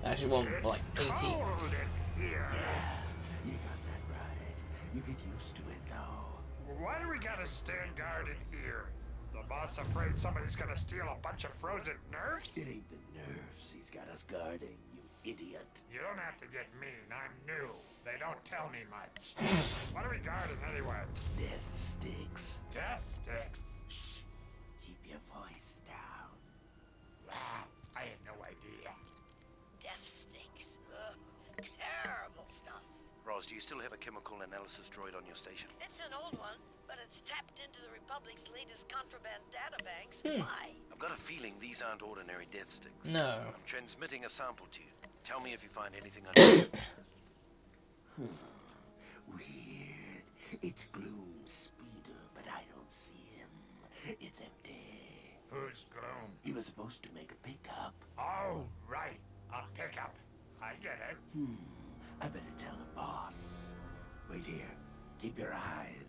Actually, one more like 80. Yeah, you got that right. You get used to it, though. Why do we gotta stand guard in here? The boss afraid somebody's gonna steal a bunch of frozen nerfs? It ain't the nerfs he's got us guarding, you idiot. You don't have to get mean. I'm new. They don't tell me much. What are we guarding anyway? Death sticks. Death sticks. Shh. Keep your voice down. Wow, I had no idea. Death sticks. Ugh, terrible stuff. Roz, do you still have a chemical analysis droid on your station? It's an old one, but it's tapped into the Republic's latest contraband databanks. Why? I've got a feeling these aren't ordinary death sticks. No. I'm transmitting a sample to you. Tell me if you find anything unusual. Weird. It's Gloom's speeder, but I don't see him. It's empty. Who's Gloom? He was supposed to make a pickup. Oh, right. A pickup. I get it. I better tell the boss. Wait here. Keep your eyes